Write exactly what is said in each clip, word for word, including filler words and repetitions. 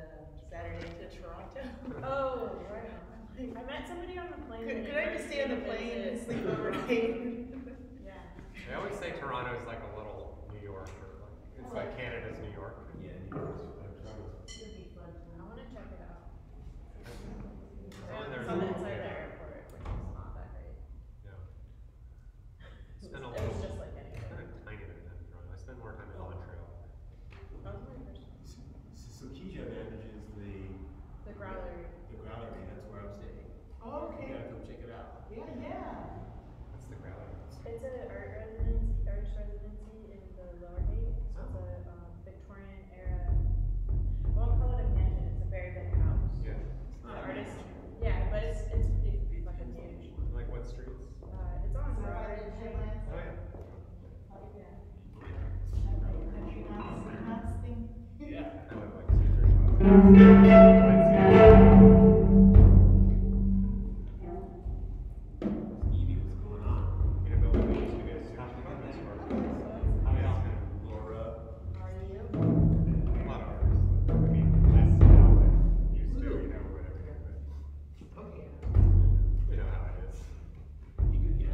uh, Saturday to Toronto. Oh, right. I met somebody on the plane. Could, could I just stay on the plane and sleep overnight? Yeah. I always say Toronto is like a little New York, or like it's like Canada's New York. Yeah, New York's It'd be fun. I want to check it out. Oh, It's there's on the a- inside of the airport, which is not that great. Yeah. It Spend a was, it little. was just like I anything. spent a tiny bit of time in Toronto. I spend more time in Montreal. That was my first one. So Keisha manages the The Growler. the Growlery. That's where I'm staying. Oh, You okay. gotta come check it out. Yeah, yeah. What's the Growler? It's an art residency, arts residency in the Lower Gate. So Oh. it's a um, Victorian era. I won't call it a mansion. It's a very big house. Yeah. It's The not a artist. mansion. Yeah, but it's it's pretty fucking huge. Like what streets? Uh, it's on So Broad I did headlands. Oh yeah. Yeah. Country knots, knots thing. Yeah. I went like Caesar shop. Evie, what's going on? I'm gonna build a beach to get a sushi from this work. How many else? Laura. Are you? A lot of artists. I mean, less now than used to, you know, whatever. But Okay. you know how it is. You could, yeah.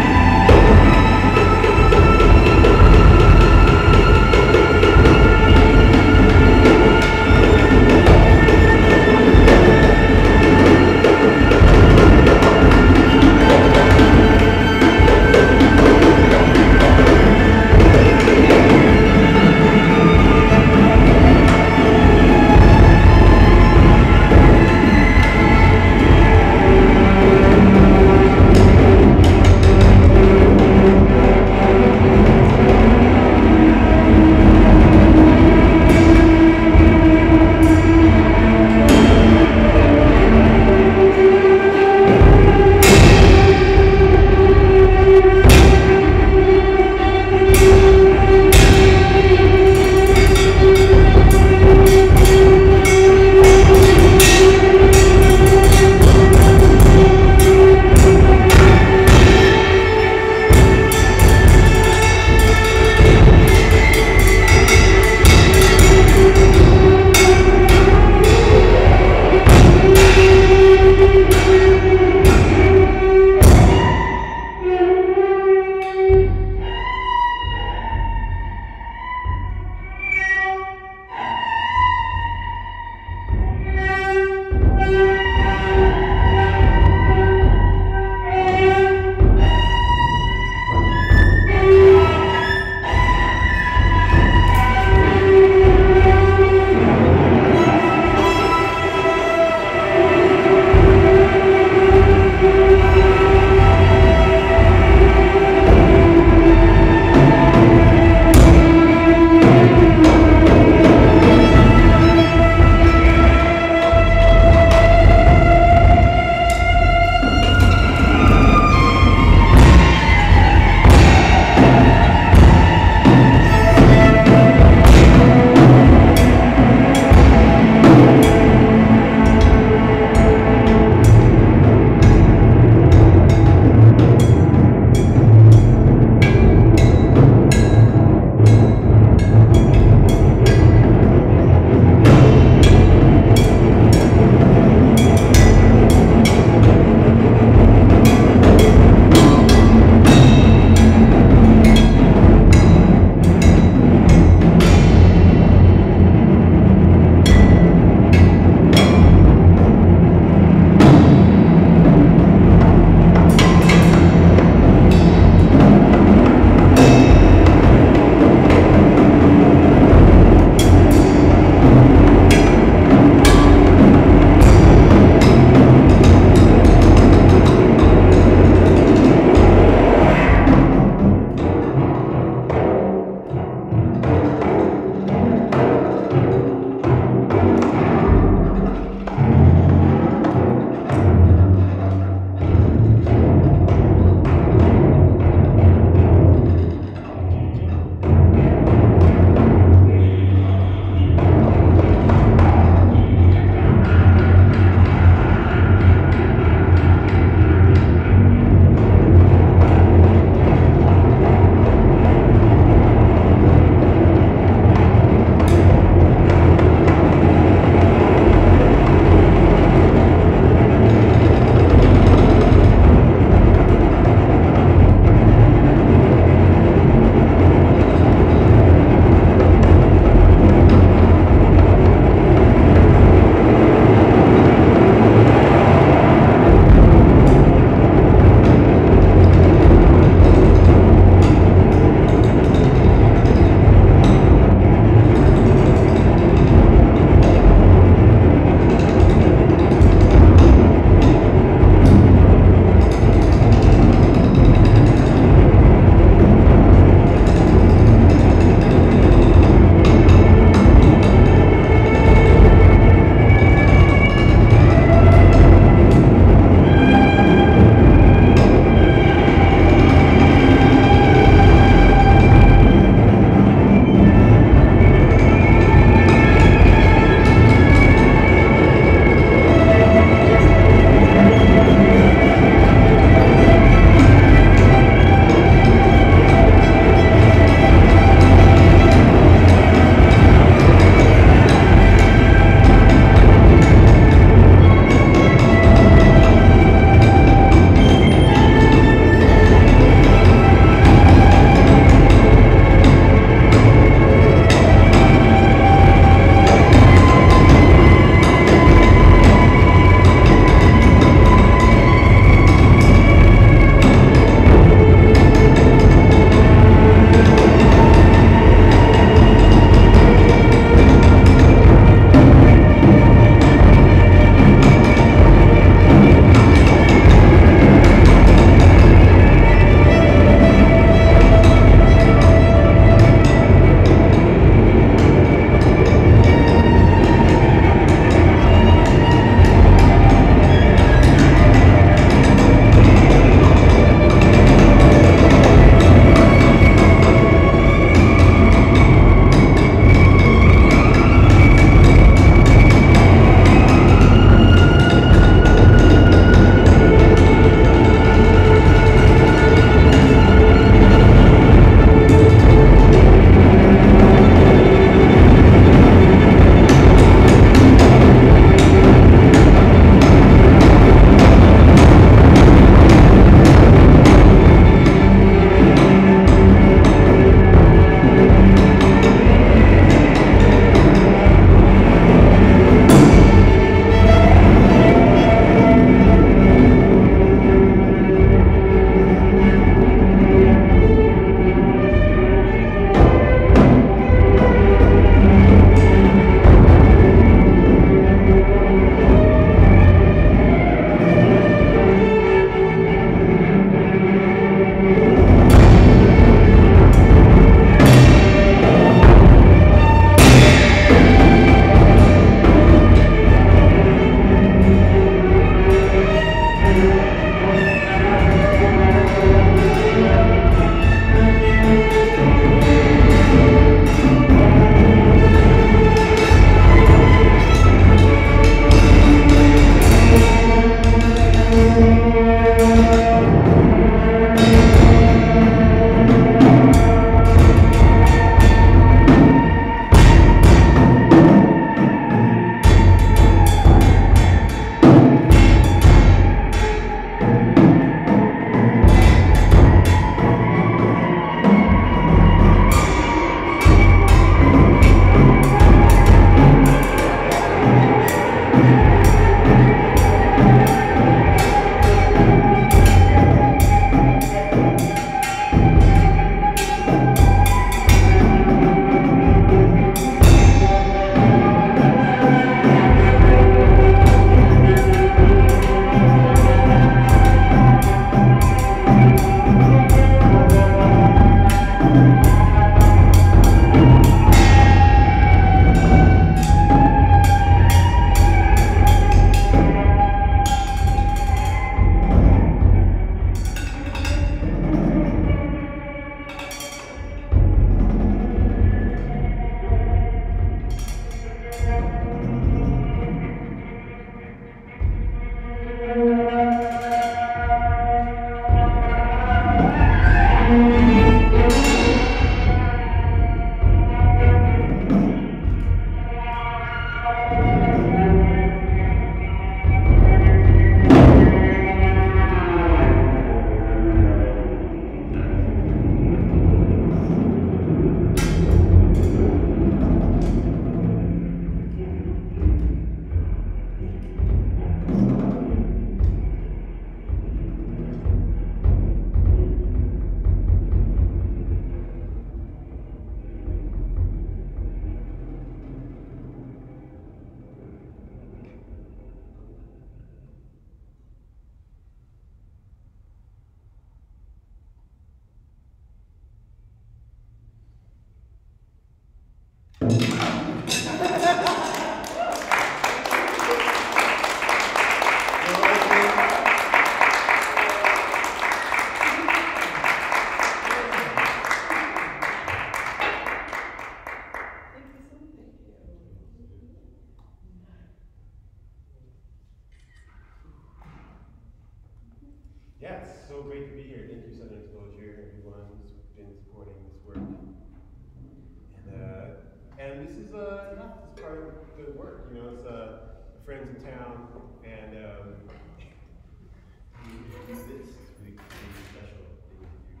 Yeah, it's so great to be here. Thank you, Southern Exposure, everyone who's been supporting this work. And uh, and this is uh, yeah, this is part of the work. You know, it's uh, friends in town, and um, we do this. It's really, really special thing to do.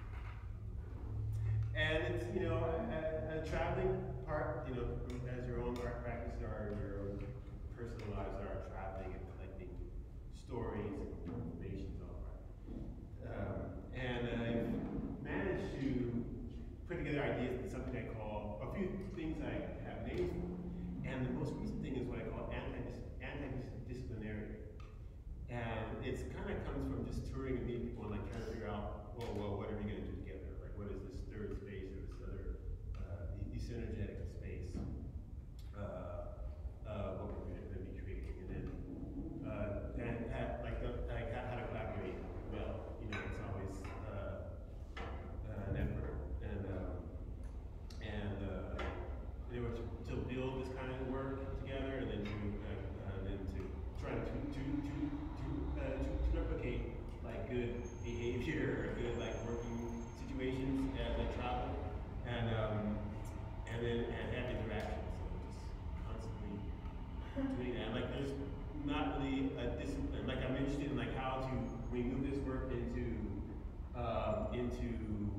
And it's, you know, a, a traveling part. You know, as your own art practice or your own personal lives are traveling and collecting stories and information. Um, and I've managed to put together ideas into something I call, a few things I have names for. And the most recent thing is what I call anti-dis anti-disciplinary. And it's kind of comes from just touring and meeting people and like trying to figure out, well, well what are we going to do together? Like, what is this third space or this other, uh, this energetic space, uh, uh, what we're going to be creating? And then, uh, and have, like, the, like how to collaborate well. You know, it's always uh, uh, an effort, and um, and uh, they were to, to build this kind of work together, and then to uh, uh, then to try to to to to, uh, to to replicate like good behavior or good like working situations as they travel, and um, and then and have interactions. So just constantly doing that. Like there's not really a discipline. Like I'm interested in like how to we move this work into um, into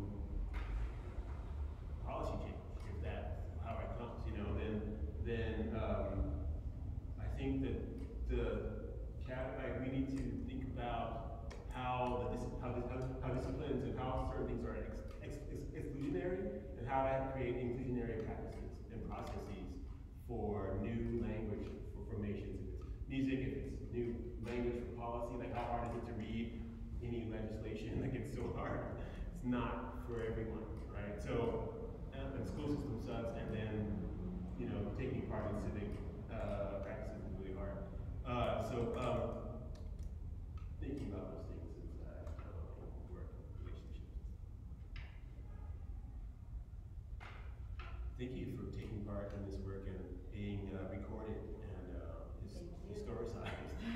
policy change, if that's how it comes, you know, then then um, I think that the like we need to think about how the how, this, how, how disciplines and how certain things are ex, ex, ex, exclusionary and how to create inclusionary practices and processes for new language for formations. If it's music, if it's new language for policy, like how hard is it to read any legislation? Like it's so hard. It's not for everyone, right? So, uh, and school system sucks, and then, you know, taking part in civic uh, practices is really hard. Uh, so, um, thinking about those things is uh, work relationships. Thank you for taking part in this work and being uh, recorded and uh, his, historicized.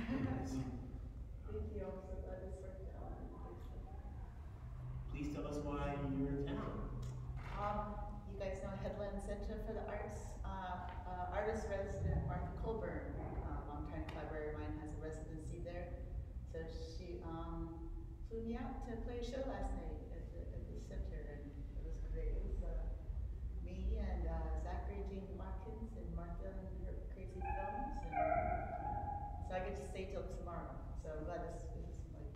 Thank you. I'm so glad this worked out. Please tell us why you're in town. Um, you guys know Headland Center for the Arts. Uh, uh, artist resident Martha Colburn, uh, longtime collaborator of mine, has a residency there. So she um, flew me out to play a show last night at the, at the center, and it was great. It was uh, me and uh, Zachary Jane Watkins and Martha and her crazy films. And so I get to stay till tomorrow. So I'm glad this, this is like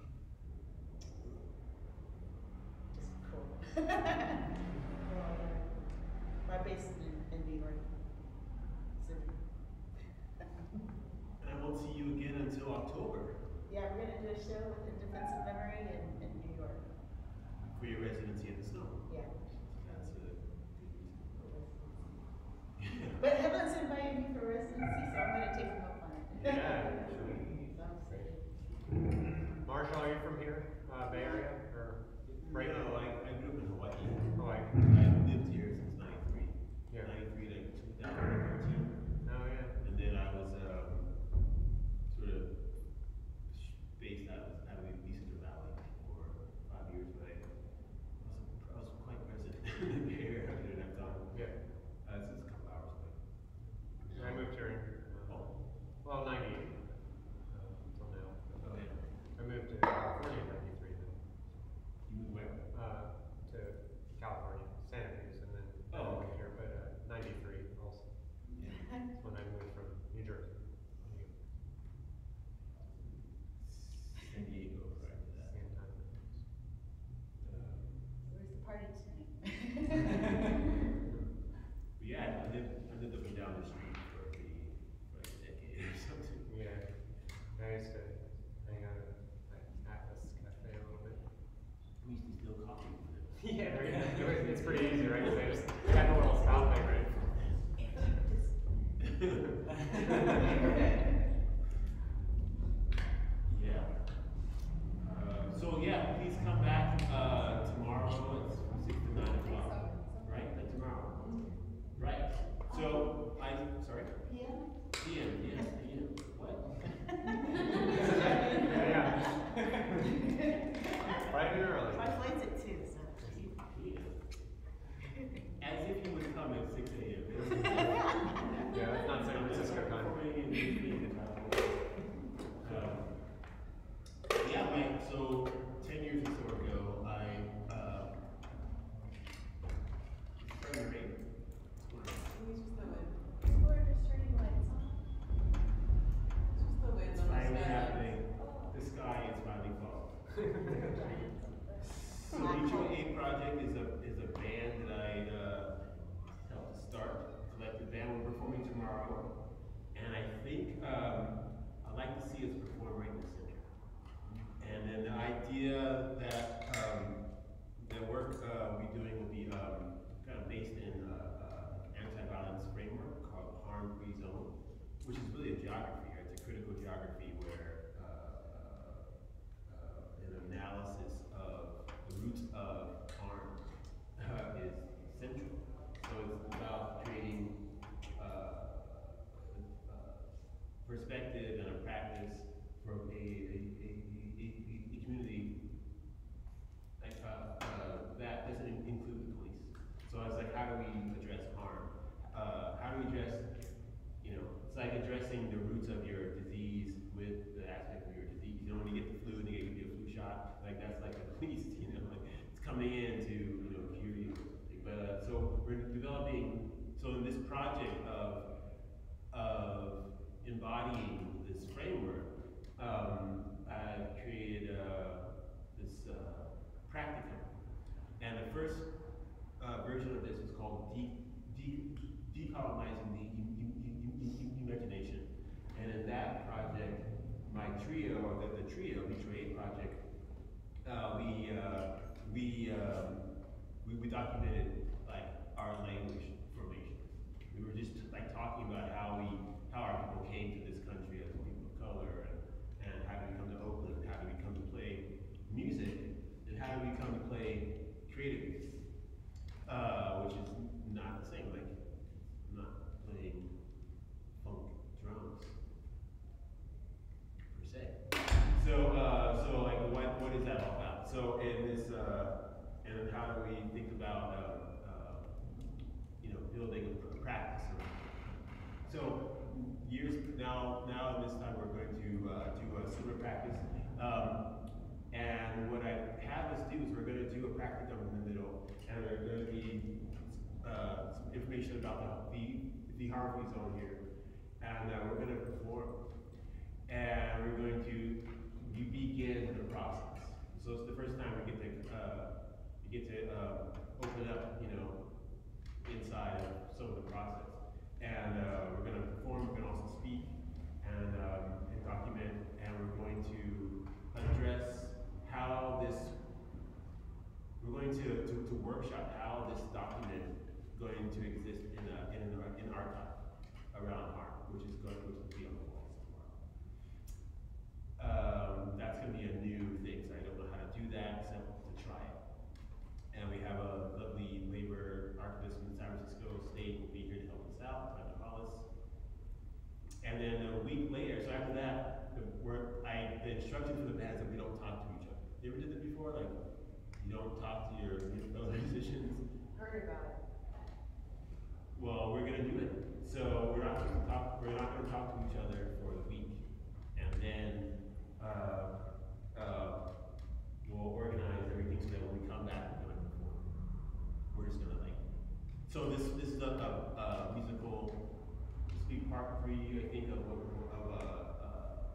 just cool. Well, my base is in, in New York City. And I won't see you again until October. Yeah, we're gonna do a show with the Defense of Memory in, in New York. For your residency in the snow. Yeah. That's a good reason. But Headland's invited me for residency, so I'm gonna take them up on it. Yeah. So I'm excited. Marshall, are you from here? Uh, Bay Area? Or right No, now? I, I grew up in Hawaii. Hawaii. I lived here since ninety-three. Yeah. ninety-three to two thousand thirteen. Oh, yeah. And then I was um, sort of based out of, out of the Eastern Valley for five years, but I was, I was quite present in the Bay Area during that time. Yeah. Uh, this is a couple hours away. I moved here in, uh, well, ninety-eight. Uh, until now. Oh, yeah. I moved to California in ninety-three then. You moved where? Uh, to California, Santa Cruz, and then I Oh, moved okay. here, but uh, ninety-three also. Yeah. That's when I moved from New Jersey. San Diego, right? to that. Same time. Um, Where's the party tonight? but yeah, I lived, I lived up and down the street for, the, for like a decade or something. Yeah. I used to hang out at like, Atlas Cafe a little bit. We used to steal coffee from them. Yeah, right. It was, it's pretty easy, right? They just got a little stop thing, right? Yeah. Uh, so yeah, please come back uh, tomorrow. It's six to nine o'clock, right? Like tomorrow, right? So I sorry. P M? P M. Yes, P M. What? Yeah, yeah. so ten years or so ago, I, uh, starting to rain. It's just the wind. People are just turning lights on. It's just the wind It's on the finally sky. happening. Oh. The sky is finally falling. Giants up there. So Mutual Aid Project is a, is a band that I, uh, helped start, collective band. We're performing tomorrow. And I think, um, I'd like to see us perform right in the center. And then the idea that, um, the work, uh, we're doing will be, um, kind of based in, uh, uh, anti-violence framework called harm-free zone, which is really a geography, right? It's a critical geography where, uh, uh, an analysis of the roots of harm, uh, is central. So it's about creating, uh, uh, perspective and a practice for a, a, a, a, a, a community like, uh, uh, that doesn't in- include the police. So it's like, how do we address harm? Uh, how do we address, you know, it's like addressing the roots of your disease with the aspect of your disease. You know, when you get the flu and they give you a flu shot, like that's like the police, you know, like it's coming in to, you know, cure you. But uh, so we're developing, so in this project of, of embodying this framework, um, I created uh, this uh, practicum. And the first uh, version of this was called de- de- Decolonizing the im- im- im- im- im- Imagination. And in that project, my trio, or the, the trio, Mutual Aid Project, uh, we, uh, we, um, we, we documented like our language formation. We were just like talking about how we, how our people came to this country as people of color, and, and how do we come to Oakland, how do we come to play music, and how do we come to play creative music, uh, which is not the same, like, I'm not playing funk drums, per se. So, uh, so like, what, what is that all about? So in this, uh, and then how do we think about, uh, uh, you know, building a pr- practice around it? So years now, now this time we're going to uh, do a similar practice. Um, and what I have us do is we're going to do a practicum in the middle, and there's going to be uh, some information about the the harm-free zone here, and uh, we're going to perform, and we're going to we begin the process. So it's the first time we get to uh, we get to uh, open up, you know, inside of some of the process. And uh, we're going to perform, we're going to also speak and, um, and document, and we're going to address how this, we're going to, to, to workshop how this document is going to exist in, a, in an in archive around harm, which is going which will be on the walls tomorrow. Um, that's going to be a new thing, so I don't know how to do that except to try it. And we have a lovely labor archivist from San Francisco State will be here to help us out, Tanya Hollis. And then a week later, so after that, the work, I, the instructions for the band is that we don't talk to each other. You ever did that before? Like, you don't talk to your, your fellow musicians? Heard about it. Well, we're gonna do it. So we're not gonna talk, we're not gonna talk to each other for the week. And then, uh, uh, we'll organize everything so that when we come back, we're gonna perform. We're just gonna like, so this this is a, a, a musical, this will be part three, I think, of what of a, a,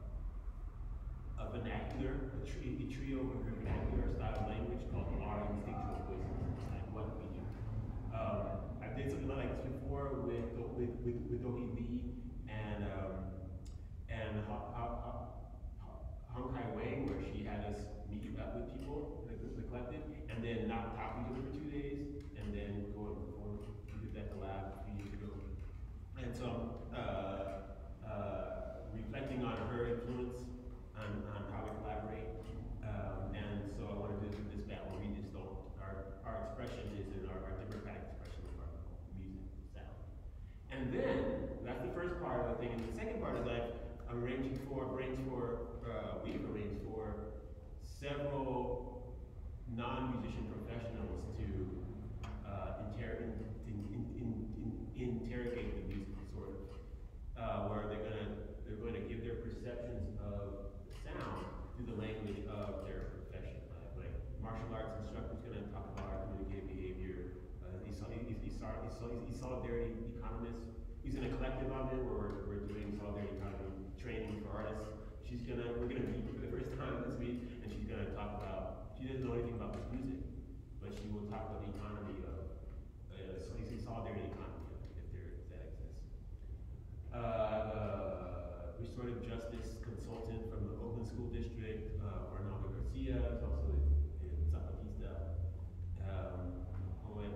a vernacular, a, tri- a trio of a vernacular style of language called our instinctual voices. It's like what we do. Um, I did something like this before with with with, with Dohi Lee and um, and Ha Ha Ha Hong Kai Wang, where she had us meet up with people, like the collective, and then not talk to each other for two days, and then go and perform. We did that at the lab a few years ago. And so, uh, uh, reflecting on her influence on, on how we collaborate, um, and so I wanted to do this battle where we just don't, our, our expression is in our, our democratic expression of our music sound. And then, that's the first part of the thing, and the second part is like, I'm arranging for, arrange for started, he's, sol- he's solidarity economist. He's in a collective on it where we're, we're doing solidarity economy training for artists. She's gonna, we're gonna meet for the first time this week, and she's gonna talk about, she doesn't know anything about this music, but she will talk about the economy of, uh, so he's in solidarity economy, if there, if that exists. Uh, uh, restorative justice consultant from the Oakland School District, uh, Arnaldo Garcia, is also in, in Zapatista. Um, poet.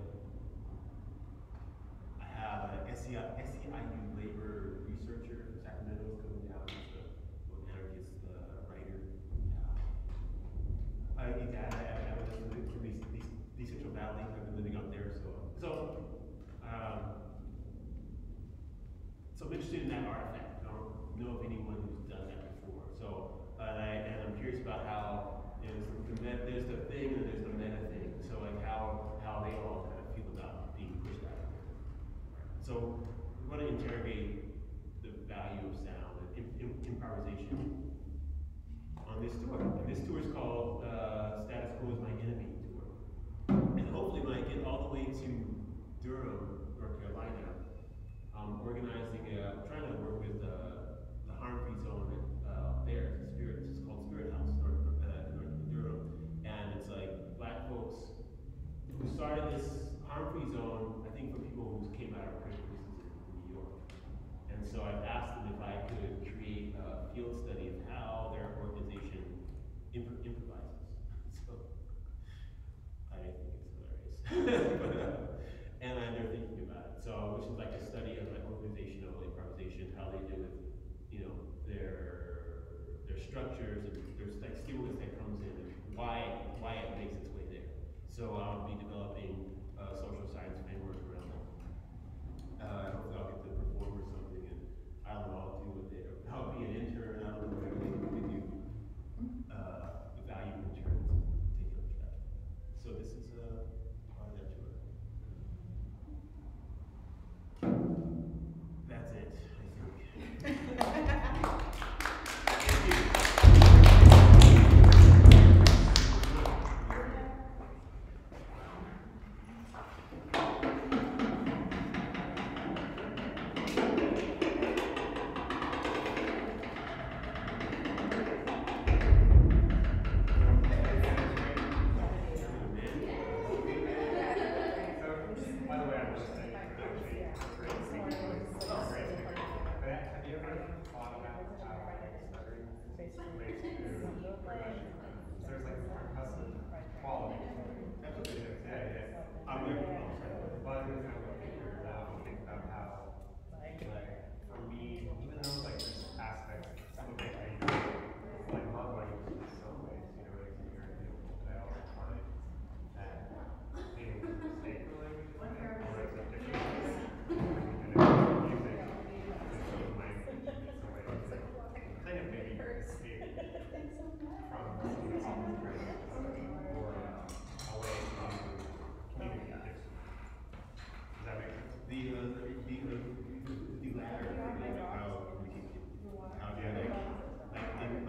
I have an S C I U labor researcher from Sacramento is coming down. He's a an anarchist uh, writer. Uh, I, I, I, I was just living from these, these, these Central Valley. I've been living up there, so so um, so I'm interested in that artifact. I don't know of anyone who's done that before. So uh, and, I, and I'm curious about how you know, there's, the met, there's the thing and there's the meta thing. So like how how they all kind of feel about being pushed out of there. So we want to interrogate the value of sound and im im improvisation on this tour. And this tour is called uh, Status Quo is My Enemy Tour. And hopefully when I get all the way to Durham, North Carolina, I'm organizing, a, I'm trying to work with uh, the harm-free zone uh, there, it's Spirit, it's called Spirit House, North, uh, North Durham. And it's like black folks who started this harm-free zone, I think for people who came out of critical distances in New York. And so I've asked them if I could create a field study of how their organization imp improvises. So I think it's hilarious. but, uh, and I, they're thinking about it. So which is like a study of like organizational improvisation, how they deal with, you know, their their structures and there's like stimulus that comes in and why why it makes its way there. So I'll be developing a social science framework around that. Uh, hopefully I'll get to perform or something, and I don't know, I'll do with it. I'll be an intern, I don't know what we do. Uh, value interns, take up trash. So this is uh, part of that tour. That's it, I think. By the way, I'm just saying, actually, great speaking voice. Great speaking. But have you ever thought about how stuttering relates to percussion? So there's like a percussive quality. Absolutely. Yeah, yeah. I'm with you. But it's kind of like figure out and think about how, like, for me, even though like there's aspects, some of it I like love language in some ways, you know, like you're able to I also find that being able to mistake the language or it's a different language. And then music is sort of language in some ways. Like, kind of maybe escape from some of the common phrases or a way to communicate. Does that make sense? The, uh, the, the, the latter, like how we can, how do you like, like in,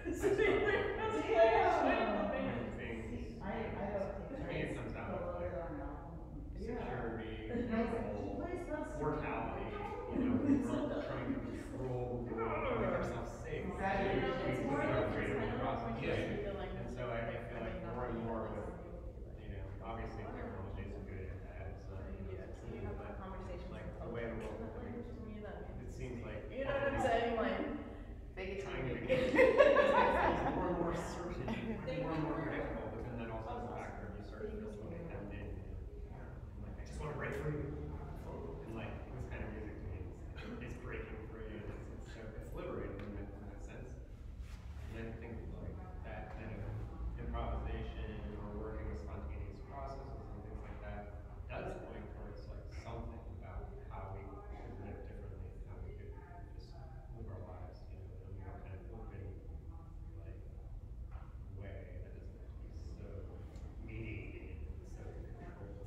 So they like cosplay inflatable bands. things. I, I don't To think. me, it comes down to like security, control, mortality, you know, we're trying to control, the world, to make ourselves safe. Exactly. You know, it's We more put like our it's freedom kind of across like the when board. you feel like. And so I, I feel like I mean, more and not more really with, like- you know, obviously technology is good and bad, it's not, you know, You it's you have but conversations like with the way the folks. world, I mean, To me, that it means- seems like. You know what I'm saying, like. Trying to get more and more certain, more and more predictable, but then that also has a factor of you start to feel something hemmed in. And like, I just want to break free. And like, this kind of music to me is, is breaking free, and it's, it's so, it's liberating in that, in that sense. And I think like that kind of improvisation or working with spontaneous processes and things like that does point towards like something about how we could live differently, how we could just live our lives, you know, in a more kind of open, like, way that doesn't have to be so mediated and so controlled.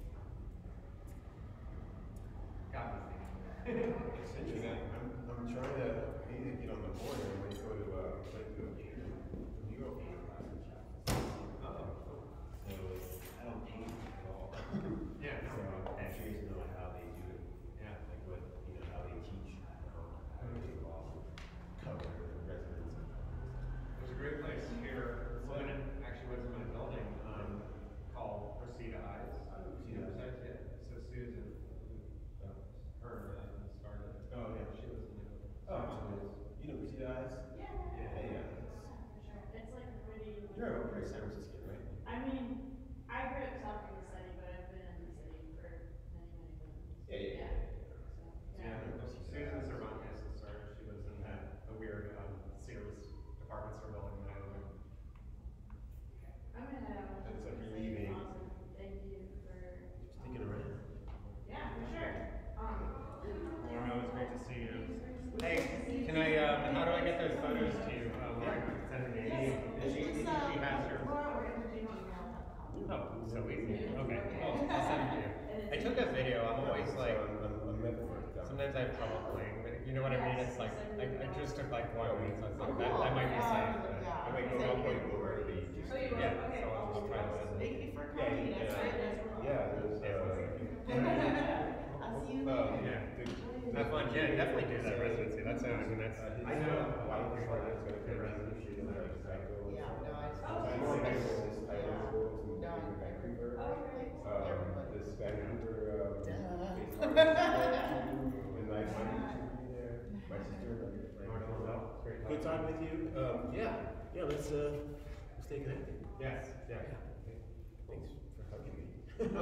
Got me thinking. It's interesting. I'm, I'm trying to, I need to get on the board and I might go to, uh, like to a New York class in Chapel. Oh, cool. So I don't paint at all. Yeah, no, So I'm okay. curious to know how they do it. Yeah. Like what, you know, how they teach, um, how they take off, cover residency. There's a great place here, well, it actually was in my building, um, called Rosita Eyes. Rosita Eyes. Yeah, so Susan, who, uh, her, uh, started. it. Oh, yeah. She lives in the building. Oh, so it's, you know, see the eyes? Yeah. Yeah, yeah. It's like pretty. You're, you're a San Franciscan, right? I mean, I grew up south of the city, but I've been in the city for many, many moons. Yeah, yeah, yeah. So, Yeah, yeah. Susan Cervantes is her, she lives in that, the weird, um, Sears department store building that I live in. I'm gonna head out. It's like you're Say leaving. awesome. Thank you for. Sticking around. Yeah, for sure. Um. Laura, it was great to see you. Hey, can I, um, how do I get those photos to you? Um, like, send them to me? She, she It's, has uh, her. Laura, we're gonna do email dot com. Oh, so easy. Okay, well, I'll send it to you. I took a video, I'm always like, I'm, I'm, I'm metaphor. sometimes I have trouble playing, but you know what I mean? It's like, I, I just took like one week, so it's like, that, that might be safe. but- Yeah. I might go up, like, go early. just- Oh, you will? Yeah, Okay. so I'll just try to send it. Thank you for Yeah, coming. yeah, That's yeah. right, that's cool. Yeah, there's, uh. I'll see you uh, later. the- Have fun, yeah, definitely do that residency, that's, uh, I mean, that's. Uh, his I know. wife is like, it's gonna be residency, and like, psycho. Yeah, no, I. So I know like this Taiwan schools in No, in Vancouver. Oh, great. Um, this Vancouver, um, Duh. based on and like my sister be there, my sister, like, like, Well, great good time with you. Um, yeah, yeah, let's, uh, let's stay connected. Yes, yeah. Thanks for hugging me.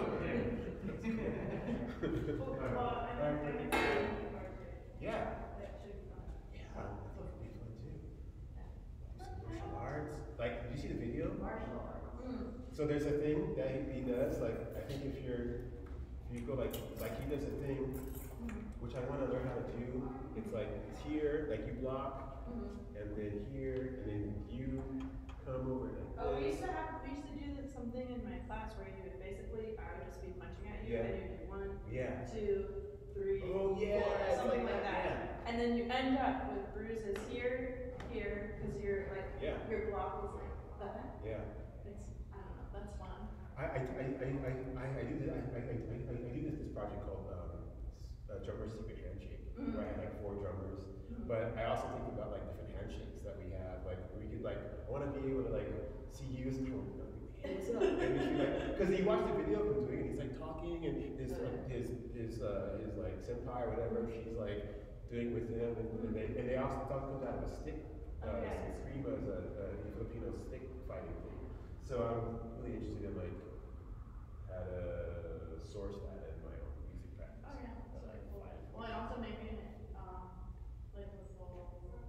Well, I Alright, think perfect. it's. Yeah. That should be fun. Yeah, I think it'd be fun too. Do some martial arts. Like, did you see the video? Martial arts. So there's a thing that he, he does. Like, I think if you're, if you go like, like he does a thing, which I want to learn how to do. It's like it's here, like you block, and then here, and then you come over like Oh, we this. used to have, we used to do this, something in my class where you would basically, I would just be punching at you, Yeah. and you do one, Yeah. two, three, Oh, yeah, four, it's something like like that, that. And then you end up with bruises here, here, because you're like, Yeah. your block is like that. Yeah. It's, I don't know, that's fun. I, I, I, I, I, I do this, I, I, I, I, I do this, this project called, um, uh, Drummer's Secret Handshake, where I have like four drummers. But I also think about like different handshakes that we have. Like we could like, I want to be able to like see you as oh, hey, what's up? And we should, like, because he watched the video of him doing it. He's like talking, and his uh, his his uh, his like senpai or whatever. She's like doing with him, and, and they and they also talk comes out of a stick. Uh, Okay. Eskrima is a, a Filipino stick fighting thing. So I'm really interested in like how to source that in my own music practice. Oh, yeah, that's Uh, really cool. fight. Well, and also making it, um, like with full body.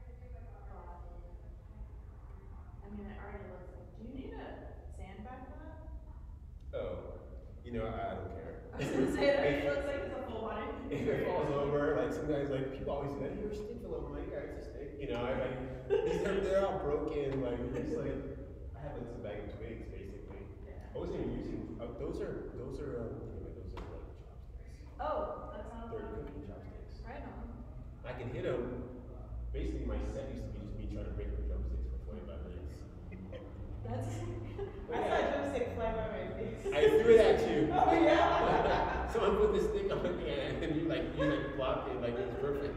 I mean, it already looks like, do you need a sandbag for that? Oh, you know, I, I don't care. I was gonna say that it looks like it's a full body. If it falls over, like some guys, like people always say, "Your stick fell over." I'm like, "Yeah, it's a stick." You know, I like these are they're all broken. Like it's like I have like some bag of twigs, basically. Yeah. I wasn't even using. Uh, those are those are um, anyway. Those are like chopsticks. Oh, that sounds They're fun. cooking chopsticks. Right on. I can hit them. Basically, my set used to be just me trying to break the drumsticks for forty-five Someone put this stick on it and then you like, you like blocked it, like it's perfect. I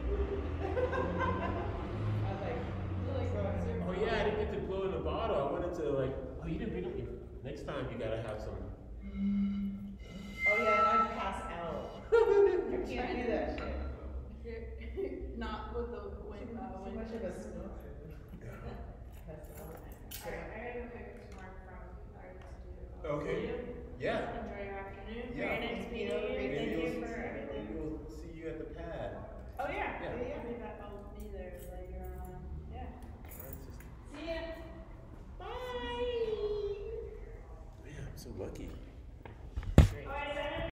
was like, you like throwing circles. Oh yeah, I didn't get to blow in the bottle. I wanted to like, oh you didn't bring up your, next time you gotta have some. Oh yeah, and I'd pass out. I can't do that shit. Not with the wind, uh, So wind. much of a smoke. Pass out. Alright, I gotta go pick up some more from our studio. Okay. Yeah. Enjoy your afternoon. Yeah. Very nice meeting you. Maybe Thank we'll you see- for everything. Maybe we'll see you at the pad. Oh yeah. Yeah. I'll be back. I'll be there later on. Yeah. See ya. Bye. Man, I'm so lucky. Oh, I